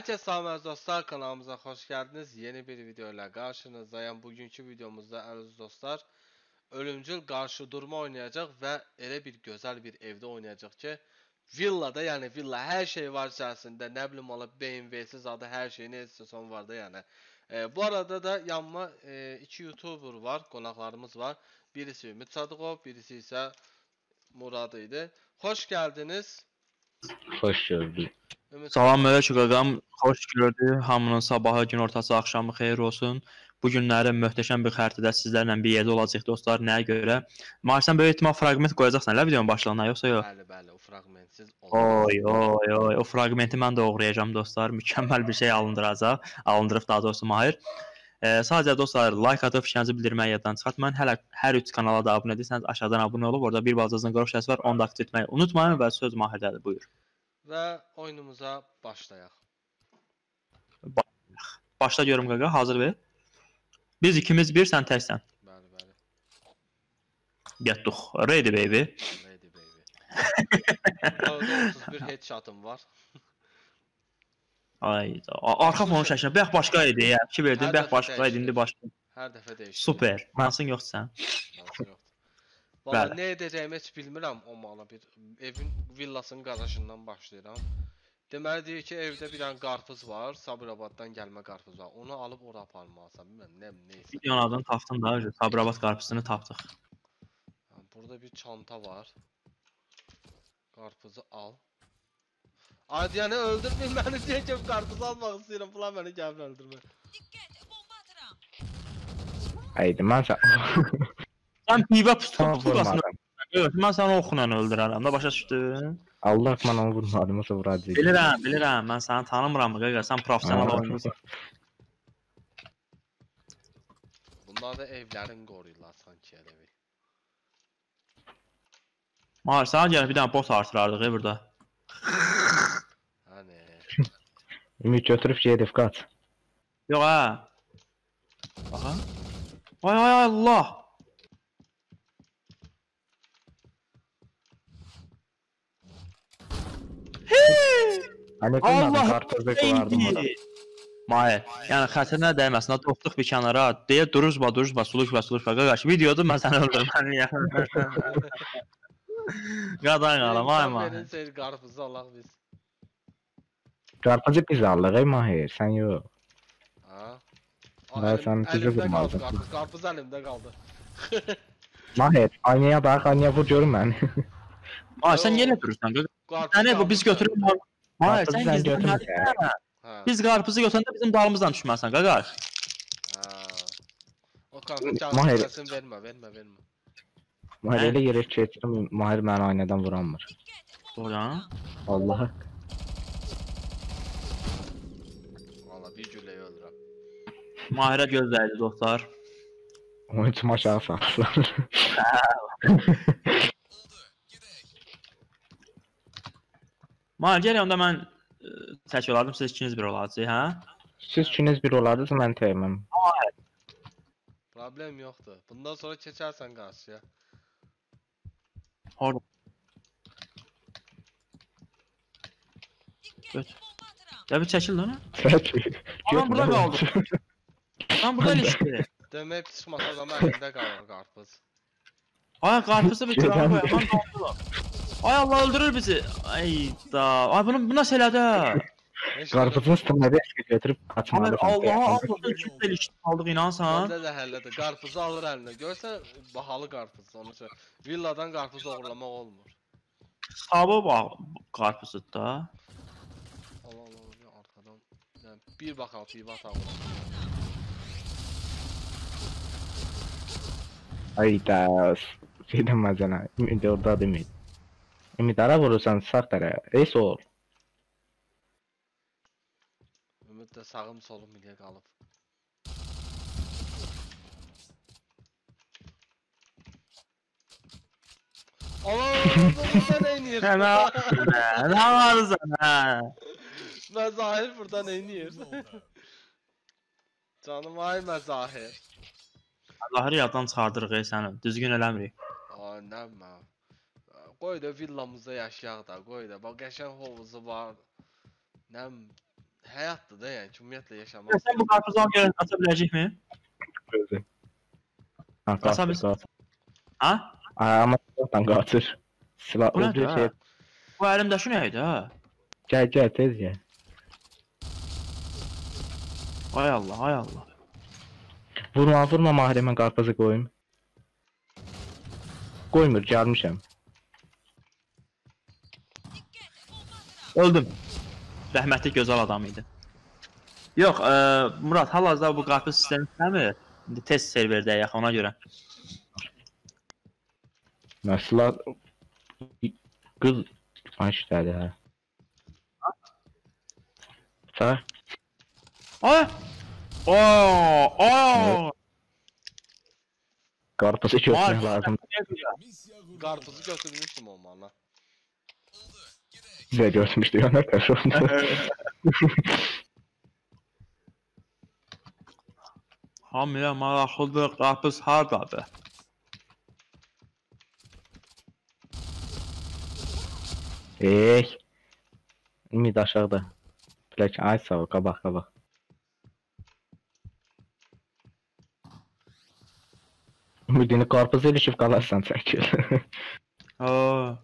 Herkese selam dostlar, kanalımıza hoş geldiniz. Yeni bir videoyla karşınızdayım. Bugünkü videomuzda əziz dostlar, ölümcül qarşı durma oynayacaq və elə bir gözəl bir evdə oynayacaq ki, villada, yəni villa hər şey var içərisində. Nə bilim ola BMW'siz adı hər şey nə istəsən var da yəni. Bu arada da yanıma iki YouTuber var, qonaqlarımız var. Birisi Ümid Sadıqov, birisi isə Murad idi. Hoş geldiniz. Hoş gördük. Salam əleykum qaqam, xoş gördük. Hamının sabahı, gün ortası, axşamı xeyir olsun. Bu günlərin möhtəşəm bir xəritədə sizlərlə bir yerdə olacağıq dostlar. Nəyə görə? Marsən böyük ehtimal fraqment qoyacaqsan elə videonun başlığına, yoxsa yox? Bəli, o fraqmentsiz olmaz. Oy, o fraqmenti mən də oğrayacağam dostlar. Mükəmməl bir şey alındıracaq. Alındırıb daha doğrusu Mahir. Sadəcə dostlar, like atıb fikrinizi bildirməyi yaddan çıxartmayın. Hələ hər üç kanala da abunə edirsəniz, aşağıdan abunə olub, orada bir balaca zınqırov şəsi var, onu da aktiv etməyi unutmayın və söz Mahirdədir, buyur. Və oyunumuza başlayaq. Başla görüm qaqa, hazır ver. Biz ikimiz bir, sən təksən. Bəli. Getdik. Ready baby. Ready baby. Orada 31 headshot'ım var. Ayda. Arxa fonun şəklinə bəx başqa idi ya. 2 verdin, bəx başqa idi, indi başqa. Hər dəfə dəyişir. Super. Mansın yoxdur sən. Mansın yoxdur. Valla nə edəcəyimi heç bilmirəm o mala bir evin villasının qarajından başlayıram. Deməli deyir ki, evdə bir dənə qarpız var, Sabirabaddan gəlmə qarpız var. Onu alıb ora aparmalısan, bilmirəm, neysə. Videonun adını tapdın da, Sabirabad qarpızını tapdıq. Burada bir çanta var. Qarpızı al. Adiyanı öldürmür məni deyə ki, qarpızı almaq istəyirəm, falan məni gəlib öldürmür. Haydi mən Sən pivə pusulasını öldürürsən. Mən səni oxla öldürərəm da, başa düşdün? Allah mən onu vurmadım, o vuracaq. Bilirəm, mən səni tanımıram qaqa, sən professional oyuncusan. Bunlar da evlərin qoruyurlar sanki elə bir. Mahir, sana gəlib bir dənə bot artırardıq burada. Hani. Ümid götürüb gedib qaç. Yox ha. Baxa. Ay Allah. Hani Allah qarpızda qoyardım ora. Mahir, yəni xətrinə dəyməsin, dostluq bir kənara deyə duruzba, suluşba, qaqaş. Videoda mən səni öldürməliyəm. Qadan qalam, ay Mahir. Verin seyir qarpızı alaq biz. Qarpızı biz aldıq ey Mahir, sən yox. Ha? Sən bizi vurmadın. Qarpız əlimdə qaldı. Mahir, aynaya bax, aynaya vur görüm məni. Mahir, sən yenə durursan qaqa. Səni bu biz götürüb Mahir, sən gizlənməlisən. Biz qarpızı götürəndə bizim dalımızdan düşməsən qaqaş. O qarpız kağıdını vermə. Mahir elə yerə keçdim, Mahir məni aynadan vuranmır. Doğru. Allah. Valla bir gülləyi öldürəm. Mahirə gözləydi dostlar. Onun üçün aşağı saldılar. Mahir, gəl onda mən tək olardım, siz ikiniz bir olacaq, hə? Siz ikiniz bir olardınız, mən təyəməm. Problem yoxdur. Bundan sonra keçərsən qarşıya. Orada. Göt. Ya bir çəkil lan. Lan burada qaldı. Lan burada ilişki. Demək çıxmasa adam əlində qalır qarpız. Ay qarpızı bir kırağa qoyam, lan qaldı. Ay Allah öldürür bizi. Ay da. Ay bunu nasıl elədi? Qarpızın üstünə də eski götürüb açmalısan. Allah'a Allah ilişki aldıq inansan. Məndə də həllədir. Qarpızı alır əlinə. Görsən bahalı qarpız onun üçün. Villadan qarpız oğurlamaq olmur. Sabı bax qarpızı da. Allah arxadan. Yəni bir baxal piva tağır. Ayda. Şeydən məzənə. Ümid orada deməyim. Ümid ara vurursan sağ tərəf. Reis ol. Ümid də sağım solum ilə qalıb. Burada neyniyir? Nə varsan hə? Məzahir burada neyniyir? Canım ay Məzahir. Zahiri yaddan çıxardırıq səni, düzgün eləmirik. Nəmə. Qoy da villamızda yaşayaq da, qoy da. Bax qəşəng hovuzu var. Nəm həyatdır da, yəni ki, ümumiyyətlə yaşamaq. Sən bu qarpızı al görə aça biləcəkmi? Gözü. Ha, Aça kaçır, bilirsən? kaçır. Ha? Ama silahdan kaçır. Silah Bu öldü nədir? şey. Ha? Bu əlimdəki nə idi ha? Gel tez gel. Ay Allah, ay Allah. Vurma Mahir, hemen karpuzı koyayım. Koymur, gelmişim. Öldüm. Rəhmətli gözəl adam idi. Yox, Murad, hal-hazırda bu qarpız sistemi istəmir. İndi test serverdəyik ona görə. Mesela kız açtı ha. Sağ. Ay! Oo! Karpuzu çözmek lazım. Qarpızı götürmüşdüm olmalı. Bize götürmüştü ya, ne kadar Hamıya maraqlıdır, qarpız hardadır? Ümid aşağıda. Plak, ay sağ ol, kabak. Ümidini karpuzu ilişip kalarsan çekil. Oo.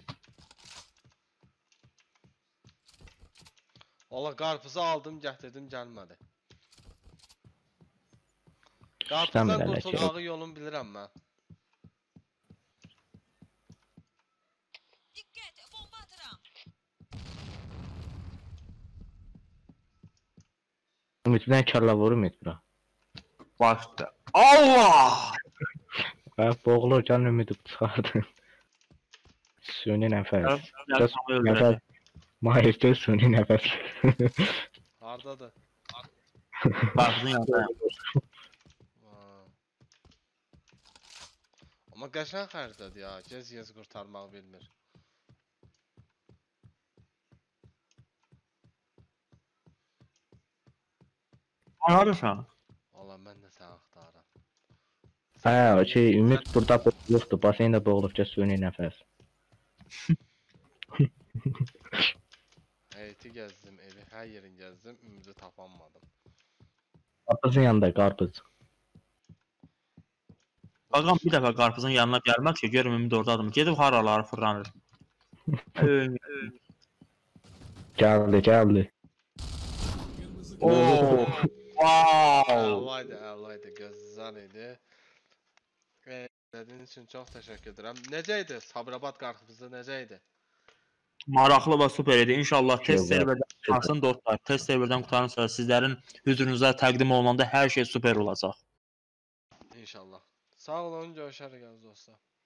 Valla qarpızı aldım, gətirdim, gəlmədi. Qarpızdan İstəmirlər ki. qurtulmağı yolunu bilirəm mən. Ümidden kalla vur Ümid bura. Başda. Allah! Boğulurken Ümidi çıxardı. Suni nəfəs. Gəl səni öldürəcək. Mahir göz suni nəfəs. Hardadır? Qarpızın yanındayım. Ha. Amma qəşəng xəritədir ya, gez qurtarmaq bilmir. Haradasan? Valla mən də səni axtarıram. Hə, Ümid burada boğulubdur. Basen də boğulubca suni nəfəs. Həyəti gəzdim, evi, hər yerin gəzdim, ümidi tapanmadım. Qarpızın yanında qarpız. Ağam bir dəfə qarpızın yanına gəlmək ki, görüm ümid oradadır. Gedib haraları fırlanır. Gəldi. Oo! Wow! Əlaydı, gözəl idi. Dediğiniz için çox təşəkkür edirəm. Necə idi? Sabirabad qarpızı necə idi? Maraqlı və super idi. İnşallah test Güzel. serverdən qutarsın dostlar. Test serverdən qutarın sonra sizlərin hüzurunuza təqdim olunanda hər şey super olacaq. İnşallah. Sağ olun, görüşərik dostlar.